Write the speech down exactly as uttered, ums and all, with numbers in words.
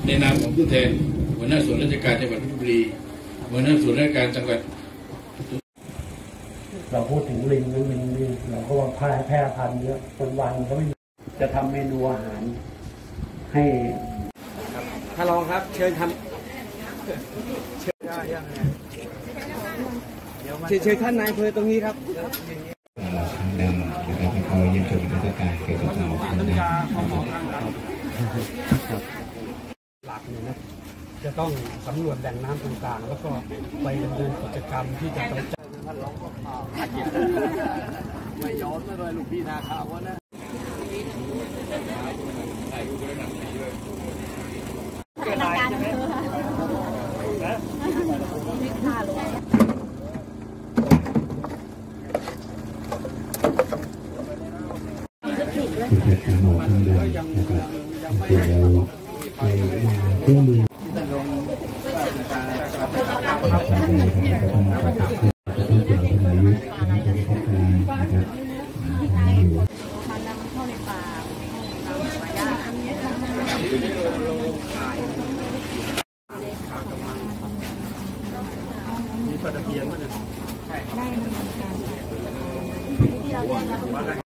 ในนามของผู้แทนหัวหน้าส่วนราชการจังหวัดเพชรบุรีหัวหน้าส่วนราชการจังหวัดเราพูดถึงลิงลิงลิงเราก็ว่าแพร่แพร่พันธุ์เยอะวันวันก็ไม่จะทำเมนูอาหารให้ท่านรองครับเชิญทำเชิญเชิญท่านนายอำเภอตรงนี้ครับทางดำนะครับให้เขาเยี่ยมชมราชการเกี่ยวกับเราทางดำหลักเนี่ยนะจะต้องสำรวจแหล่งน้ำต่างๆแล้วก็ไปดำเนินกิจกรรมที่จะไปจัดท่านรองก็ข่าวไม่ย้อนเลยลูกพี่นาข่าวว่านะพนักงานอำเภอค่ะไม่ค่าลงเด็กหมอทางเดินนะครับเดี๋ยวไปเครื่องมือจะต้องเป็นคนอายุเป็นคนทำงานนะครับมันนำเข้าในป่าตามมารยาทมีปลาตะเพียนมั้ยเนี่ยได้มันเหมือนกันที่เราเรียน